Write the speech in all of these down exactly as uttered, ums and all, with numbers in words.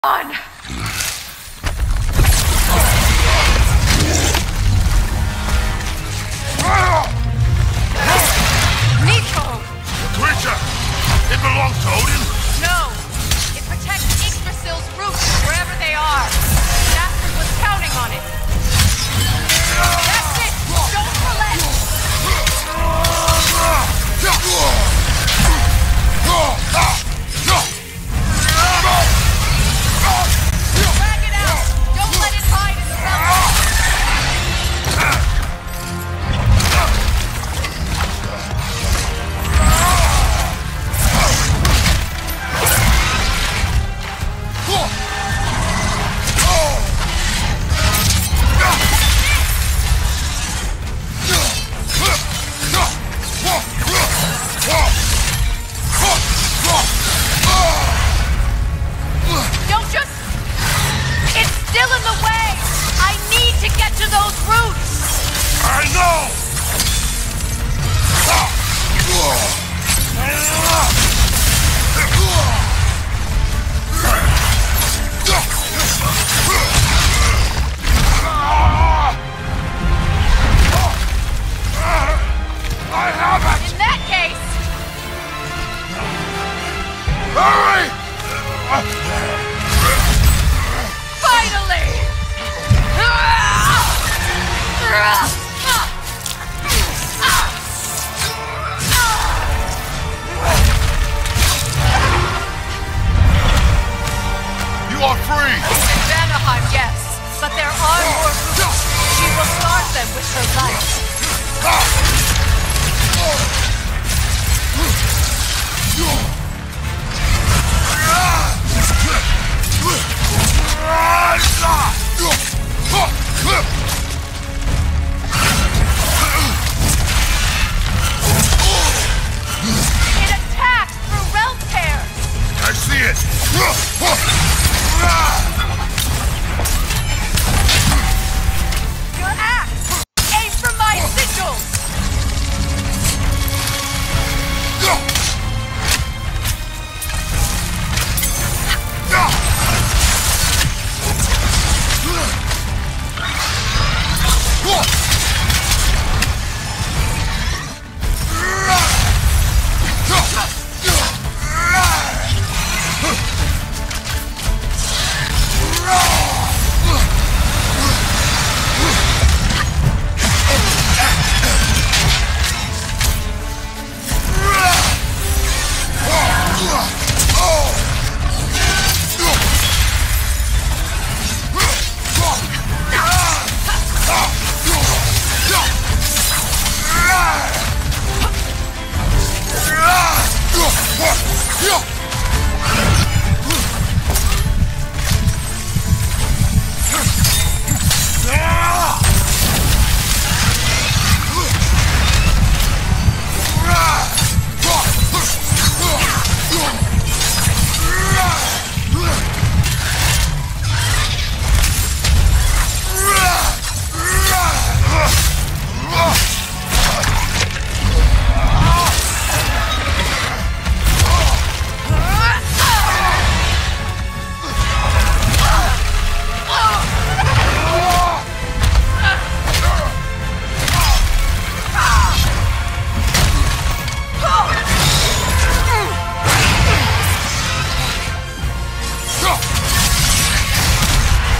on! Nidhogg! The creature! It belongs to Odin? No! It protects Yggdrasil's roots wherever they are. Bastard was counting on it. That's it! Don't relent! Drag it out! Don't let it hide in the mountains! Don't just... It's still in the way! I need to get to those roots! I know! I have it! In that case... Hurry! Finally! You are free! In Vanaheim, yes. But there are more roots. She will start them with her life. It attacks through realm tears. I see it! Your axe! Aim for my sigils!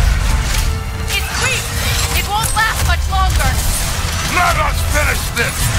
Let us finish this!